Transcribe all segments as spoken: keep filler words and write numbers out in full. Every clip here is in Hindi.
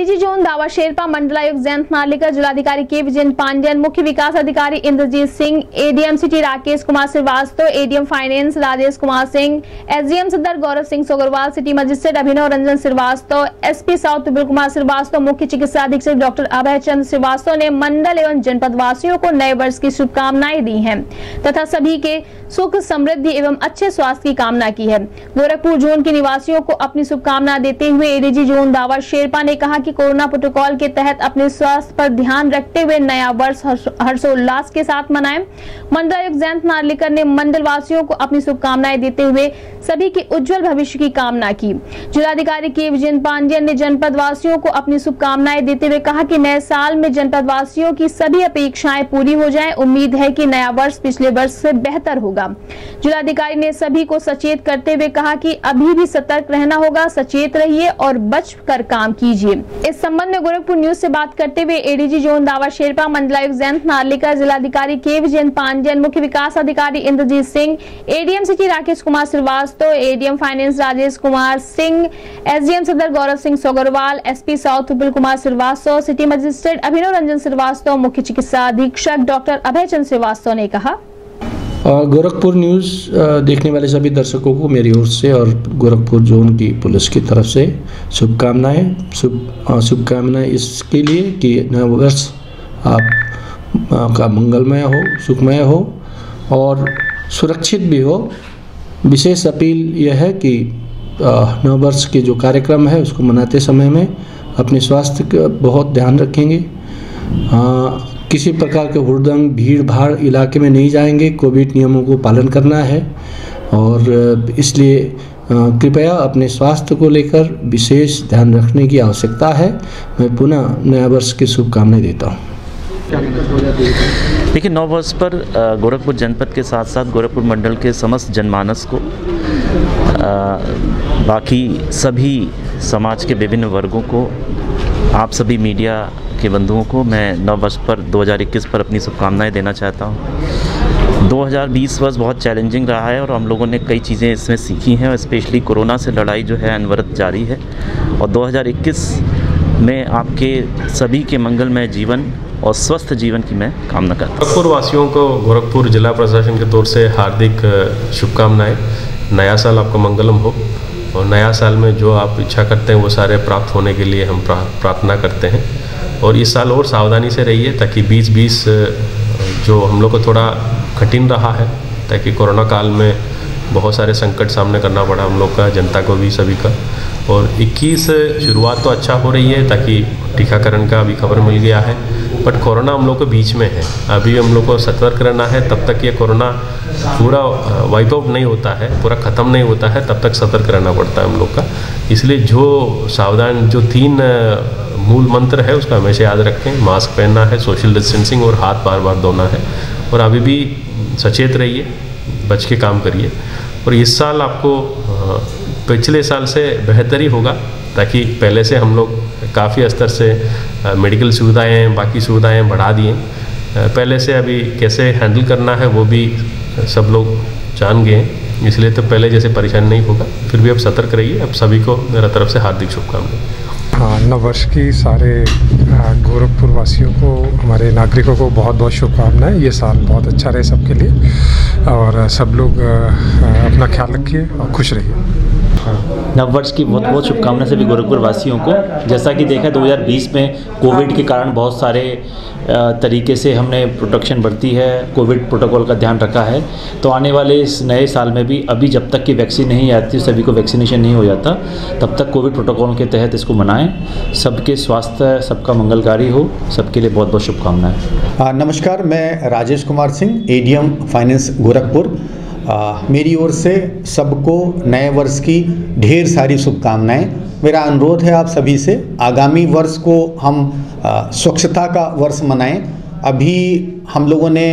एडीजी जोन दावा शेरपा, मंडलायुक्त जयंत नार्लिकर, जिलाधिकारी के विजय पांडेयन, मुख्य विकास अधिकारी Indrajeet Singh, ADM city Rakesh Kumar Srivastava, ADM finance Rajesh Kumar Singh, SDM सदर Gaurav Singh Sogarwal, city magistrate Abhinav Ranjan Srivastava, SP south Vipul Kumar Srivastava, मुख्य चिकित्सा अधीक्षक डॉक्टर अभय चंद्र श्रीवास्तव ने मंडल एवं जनपद वासियों को नए वर्ष की शुभकामनाएं दी हैं तथा सभी के सुख, समृद्धि एवं अच्छे स्वास्थ्य की कामना की है। गोरखपुर जोन के निवासियों को अपनी शुभकामना देते हुए एडीजी जोन दावा शेरपा ने कहा कि कोरोना प्रोटोकॉल के तहत अपने स्वास्थ्य पर ध्यान रखते हुए नया वर्ष हर्षोल्लास के साथ मनाएं। मंडलायुक्त जयंत नार्लिकर ने मंडल वासियों को अपनी शुभकामनाएं देते हुए सभी के उज्जवल भविष्य की कामना की। जिलाधिकारी के विजय पांडेयन ने जनपद वासियों को अपनी शुभकामनाएं देते हुए कहा कि नए साल में जनपद वासियों की सभी अपेक्षाएं पूरी हो जाएं। उम्मीद है कि नया वर्ष पिछले वर्ष से बेहतर होगा। जिलाधिकारी ने सभी को सचेत करते हुए कहा कि अभी भी सतर्क रहना होगा, सचेत रहिए और बच कर काम कीजिए। इस संबंध में गोरखपुर न्यूज से बात करते हुए एडीजी जोन दावा शेरपा, मंडलायुक्त जयंत नार्लिकर, जिलाधिकारी के विजय पांडेयन, मुख्य विकास अधिकारी Indrajeet Singh, ADM city Rakesh Kumar Srivastava, ADM finance Rajesh Kumar Singh, SDM सदर Gaurav Singh Sogarwal, SP south Vipul Kumar Srivastava, city magistrate Abhinav Ranjan Srivastava, मुख्य चिकित्सा अधीक्षक डॉक्टर अभय चंद्र श्रीवास्तव ने कहा। गोरखपुर न्यूज़ देखने वाले सभी दर्शकों को मेरी ओर से और गोरखपुर जोन की पुलिस की तरफ से शुभकामनाएं शुभ शुभकामनाएं इसके लिए कि नया वर्ष आप का मंगलमय हो, सुखमय हो और सुरक्षित भी हो। विशेष अपील यह है कि नव वर्ष के जो कार्यक्रम है उसको मनाते समय में अपने स्वास्थ्य का बहुत ध्यान रखेंगे। आ, किसी प्रकार के हुड़दंग भीड़ भाड़ इलाके में नहीं जाएंगे। कोविड नियमों को पालन करना है और इसलिए कृपया अपने स्वास्थ्य को लेकर विशेष ध्यान रखने की आवश्यकता है। मैं पुनः नया वर्ष की शुभकामनाएं देता हूँ। देखिए, नौ वर्ष पर गोरखपुर जनपद के साथ साथ गोरखपुर मंडल के समस्त जनमानस को, बाकी सभी समाज के विभिन्न वर्गों को, आप सभी मीडिया के बंधुओं को मैं नव वर्ष पर दो हज़ार इक्कीस पर अपनी शुभकामनाएं देना चाहता हूं। दो हज़ार बीस वर्ष बहुत चैलेंजिंग रहा है और हम लोगों ने कई चीज़ें इसमें सीखी हैं और स्पेशली कोरोना से लड़ाई जो है अनवरत जारी है और दो हज़ार इक्कीस में आपके सभी के मंगलमय जीवन और स्वस्थ जीवन की मैं कामना करता हूँ। गोरखपुर वासियों को गोरखपुर जिला प्रशासन के तौर से हार्दिक शुभकामनाएं। नया साल आपका मंगलम हो और नया साल में जो आप इच्छा करते हैं वो सारे प्राप्त होने के लिए हम प्रार्थना करते हैं। और इस साल और सावधानी से रहिए ताकि बीस बीस जो हम लोग को थोड़ा कठिन रहा है, ताकि कोरोना काल में बहुत सारे संकट सामने करना पड़ा हम लोग का, जनता को भी, सभी का। और इक्कीस शुरुआत तो अच्छा हो रही है ताकि टीकाकरण का भी खबर मिल गया है, बट कोरोना हम लोग के बीच में है। अभी हम लोग को सतर्क रहना है। तब तक ये कोरोना पूरा वाइप आउट नहीं होता है, पूरा ख़त्म नहीं होता है, तब तक सतर्क रहना पड़ता है हम लोग का। इसलिए जो सावधान जो तीन मूल मंत्र है उसका हमेशा याद रखें। मास्क पहनना है, सोशल डिस्टेंसिंग और हाथ बार बार धोना है। और अभी भी सचेत रहिए, बच के काम करिए। और इस साल आपको पिछले साल से बेहतर ही होगा, ताकि पहले से हम लोग काफ़ी स्तर से मेडिकल सुविधाएं, बाकी सुविधाएं बढ़ा दिए। पहले से अभी कैसे हैंडल करना है वो भी सब लोग जान गए, इसलिए तो पहले जैसे परेशानी नहीं होगा। फिर भी अब सतर्क रहिए। अब सभी को मेरा तरफ से हार्दिक शुभकामनाएं। हाँ, नव वर्ष की सारे गोरखपुर वासियों को, हमारे नागरिकों को बहुत बहुत शुभकामनाएं। ये साल बहुत अच्छा रहे सबके लिए और सब लोग अपना ख्याल रखिए और खुश रहिए। नव वर्ष की बहुत बहुत शुभकामनाएं सभी गोरखपुर वासियों को। जैसा कि देखा दो हज़ार बीस में कोविड के कारण बहुत सारे तरीके से हमने प्रोटेक्शन बरती है, कोविड प्रोटोकॉल का ध्यान रखा है। तो आने वाले इस नए साल में भी अभी जब तक कि वैक्सीन नहीं आती, सभी को वैक्सीनेशन नहीं हो जाता, तब तक कोविड प्रोटोकॉल के तहत इसको मनाएं। सबके स्वास्थ्य, सबका मंगलकारी हो। सबके लिए बहुत बहुत शुभकामनाएं। नमस्कार, मैं राजेश कुमार सिंह, एडीएम फाइनेंस गोरखपुर। आ, मेरी ओर से सबको नए वर्ष की ढेर सारी शुभकामनाएं। मेरा अनुरोध है आप सभी से, आगामी वर्ष को हम आ, स्वच्छता का वर्ष मनाएं। अभी हम लोगों ने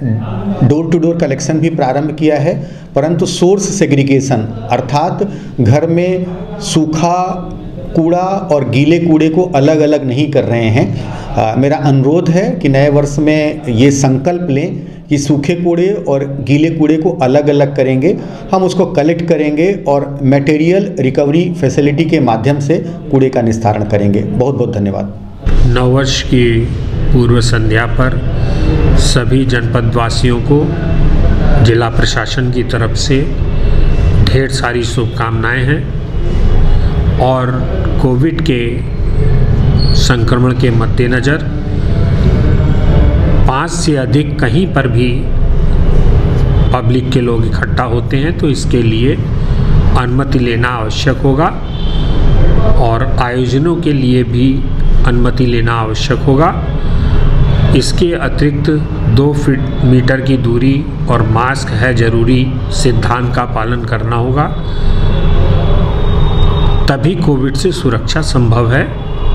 डोर टू डोर कलेक्शन भी प्रारंभ किया है, परंतु सोर्स सेग्रीगेशन अर्थात घर में सूखा कूड़ा और गीले कूड़े को अलग अलग नहीं कर रहे हैं। आ, मेरा अनुरोध है कि नए वर्ष में ये संकल्प लें कि सूखे कूड़े और गीले कूड़े को अलग अलग करेंगे, हम उसको कलेक्ट करेंगे और मटेरियल रिकवरी फैसिलिटी के माध्यम से कूड़े का निस्तारण करेंगे। बहुत बहुत धन्यवाद। नववर्ष की पूर्व संध्या पर सभी जनपद वासियों को जिला प्रशासन की तरफ से ढेर सारी शुभकामनाएं हैं और कोविड के संक्रमण के मद्देनज़र पाँच से अधिक कहीं पर भी पब्लिक के लोग इकट्ठा होते हैं तो इसके लिए अनुमति लेना आवश्यक होगा और आयोजनों के लिए भी अनुमति लेना आवश्यक होगा। इसके अतिरिक्त दो फीट मीटर की दूरी और मास्क है ज़रूरी सिद्धांत का पालन करना होगा, तभी कोविड से सुरक्षा संभव है।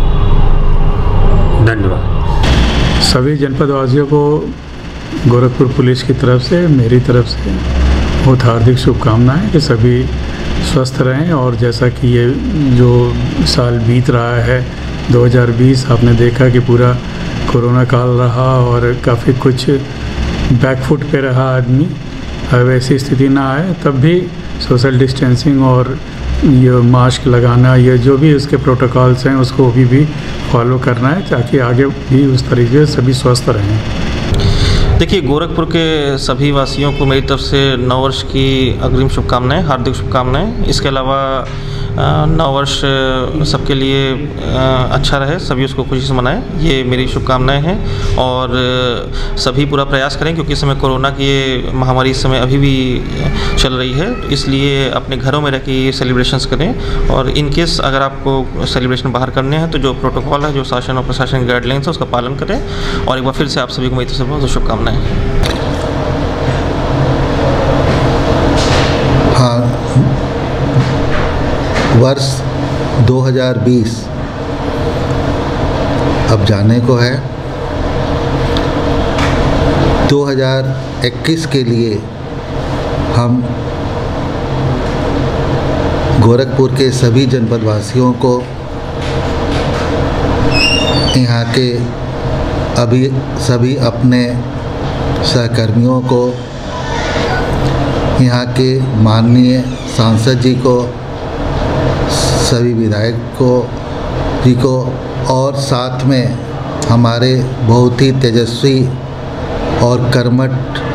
धन्यवाद। सभी जनपदवासियों को गोरखपुर पुलिस की तरफ से, मेरी तरफ से बहुत हार्दिक शुभकामनाएं कि सभी स्वस्थ रहें। और जैसा कि ये जो साल बीत रहा है दो हज़ार बीस, आपने देखा कि पूरा कोरोना काल रहा और काफ़ी कुछ बैकफुट पे रहा आदमी। अब ऐसी स्थिति ना आए, तब भी सोशल डिस्टेंसिंग और ये मास्क लगाना, ये जो भी उसके प्रोटोकॉल्स हैं उसको भी भी फॉलो करना है ताकि आगे भी उस तरीके से सभी स्वस्थ रहें। देखिए, गोरखपुर के सभी वासियों को मेरी तरफ से नववर्ष की अग्रिम शुभकामनाएं, हार्दिक शुभकामनाएं। इसके अलावा नववर्ष सबके लिए अच्छा रहे, सभी उसको खुशी से मनाएं, ये मेरी शुभकामनाएं हैं। और सभी पूरा प्रयास करें क्योंकि इस समय कोरोना की महामारी इस समय अभी भी चल रही है, इसलिए अपने घरों में रह के ये सेलिब्रेशंस करें। और इन केस अगर आपको सेलिब्रेशन बाहर करने हैं तो जो प्रोटोकॉल है, जो शासन और प्रशासन की गाइडलाइंस है, उसका पालन करें। और एक बार फिर से आप सभी को मेरी तरफ से बहुत शुभकामनाएं। हाँ, वर्ष दो हज़ार बीस अब जाने को है। दो हज़ार इक्कीस के लिए हम गोरखपुर के सभी जनपद वासियों को, यहाँ के अभी सभी अपने सहकर्मियों को, यहाँ के माननीय सांसद जी को, सभी विधायक को जी को और साथ में हमारे बहुत ही तेजस्वी और कर्मठ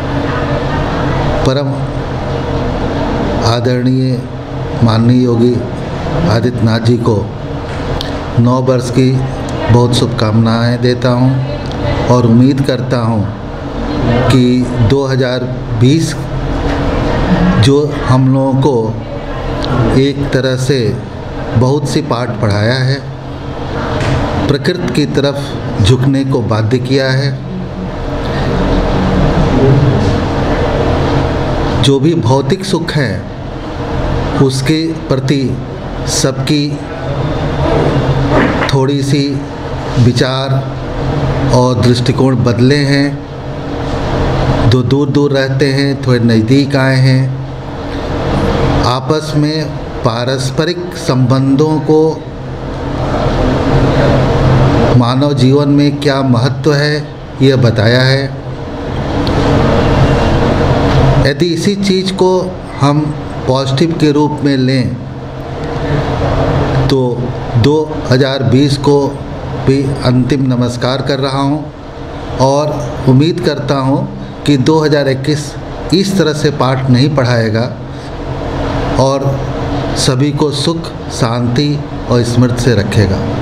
परम आदरणीय माननीय योगी आदित्यनाथ जी को नौ वर्ष की बहुत शुभकामनाएं देता हूं और उम्मीद करता हूं कि दो हज़ार बीस जो हम लोगों को एक तरह से बहुत सी पाठ पढ़ाया है, प्रकृति की तरफ झुकने को बाध्य किया है, जो भी भौतिक सुख है उसके प्रति सबकी थोड़ी सी विचार और दृष्टिकोण बदले हैं। जो दूर दूर रहते हैं थोड़े नज़दीक आए हैं। आपस में पारस्परिक संबंधों को, मानव जीवन में क्या महत्व है यह बताया है। यदि इसी चीज़ को हम पॉजिटिव के रूप में लें तो दो हज़ार बीस को भी अंतिम नमस्कार कर रहा हूं और उम्मीद करता हूं कि दो हज़ार इक्कीस इस तरह से पाठ नहीं पढ़ाएगा और सभी को सुख, शांति और स्मृति से रखेगा।